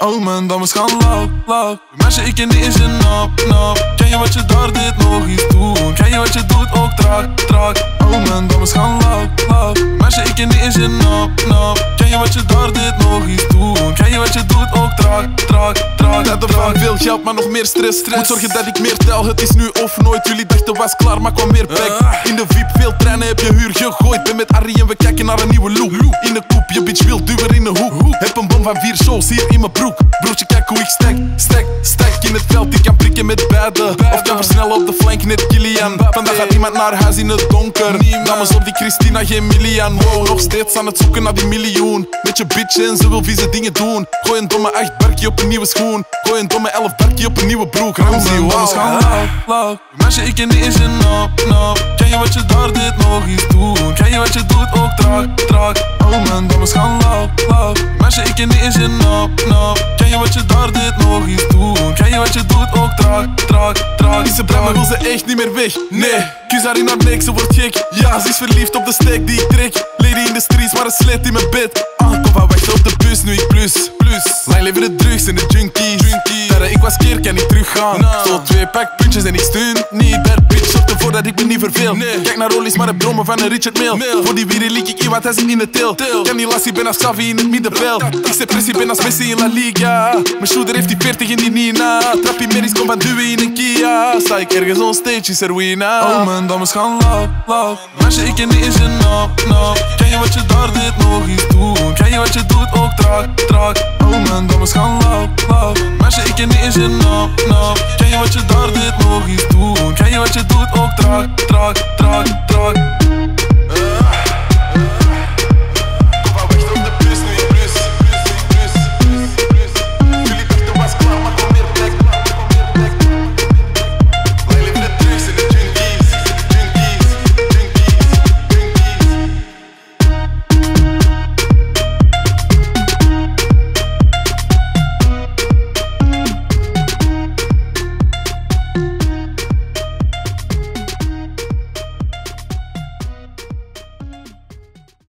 Oh mijn dames gaan lauw. Meisje, ik ken niet eens je naam. Ken je wat je daar dit nog iets doen? Ken je wat je doet ook traag. Oh mijn dames gaan lauw. Meisje, ik ken niet eens je naam. Ken je wat je daar dit nog iets doen? Ken je wat je doet ook traag. Net van veel geld, maar nog meer stress. Moet zorgen dat ik meer tel, het is nu of nooit. Jullie dachten was klaar, maar kwam meer back. In de VIP, veel treinen heb je huur gegooid. Ben met Arie en we kijken naar een nieuwe look. In de koep, je bitch wil duwen in de hoek. Heb een bom van 4 shows hier in mijn broek. Broertje, kijk hoe ik stack in het veld. Ik kan prikken met beide. Of kan versnellen op de flank, net Kilian. Vandaag gaat iemand naar huis in het donker. Dames op die Christina, geen Milian. Wow, nog steeds aan het zoeken naar die miljoen. Met je bitch en ze wil vieze dingen doen. Gooi een domme 8 barkie op een nieuwe schoen. Gooi een domme 11 barkie op een nieuwe broek. Ramsey, wow. Meisje, ik ken niet eens je naam. Ken je wat je daar dit nog iets doen? Ken je wat je doet ook traag. Oh mijn dames gaan lauw. Meisje, ik ken niet eens je naam. Ken je wat je daar dit nog iets doen? Ken je wat je doet ook traag. Is ze bruin, maar wil ze echt niet meer weg? Nee, kus haar in haar nek, ze wordt gek. Ja, ze is verliefd op de steek die ik trek. Lady in de streets, maar een slet in mijn bed. Kom van wachten op de bus, nu ik plus. Lang leven de drugs en de junkies. Ik was keer, kan niet teruggaan. Zo 2 pak puntjes en ik steun niet. Bad bitch, zorg ervoor dat ik me niet verveel. Kijk naar Rollies, maar heb dromen van een Richard Mille. Voor die wieren liek ik in wat hij zit in de til. Kan die lassie, ben als Xavi in het middenveld. Ik zeg pressie, ben als Messi in La Liga. Mijn shooter heeft die 40 in die Nina. Trappie Merries, kom van duwen in een Kia. Sta ik ergens on stage, is er wina. Oh mijn dames gaan lauw. Meisje, ik ken niet eens je naam. Ken je wat je daar dit nog iets doen? Ken je wat je doet ook traag. Oh mijn dames gaan lauw. Meisje, ik ken niet eens je naam. Ken je wat je daar dit nog iets doen? Ken je wat je doet ook traag.